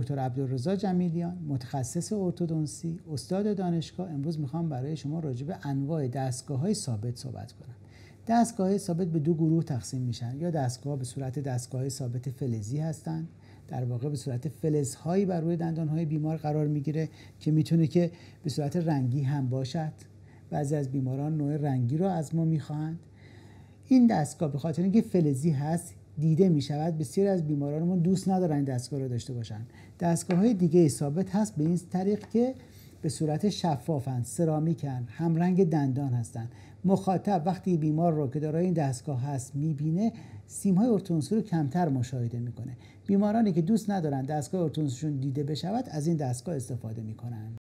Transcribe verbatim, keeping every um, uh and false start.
دکتر عبدالرضا جمیلیان، متخصص ارتودنسی، استاد دانشگاه. امروز میخوام برای شما راجع به انواع دستگاه‌های ثابت صحبت کنم. دستگاه‌های ثابت به دو گروه تقسیم میشن. یا دستگاه به صورت دستگاه ثابت فلزی هستند، در واقع به صورت فلزهایی بر روی دندانهای بیمار قرار میگیره که میتونه که به صورت رنگی هم باشد. بعضی از بیماران نوع رنگی رو از ما میخواهند. این دستگاه به خاطر اینکه فلزی هست دیده می شود، بسیاری از بیمارانمون دوست ندارن این دستگاه رو داشته باشن. دستگاه‌های دیگه ثابت هست به این طریق که به صورت شفافن، سرامیکن، همرنگ دندان هستن. مخاطب وقتی بیمار رو که دارای این دستگاه هست میبینه، سیم‌های ارتودنسی رو کمتر مشاهده میکنه. بیمارانی که دوست ندارن دستگاه ارتودنسیشون دیده بشود از این دستگاه استفاده میکنن.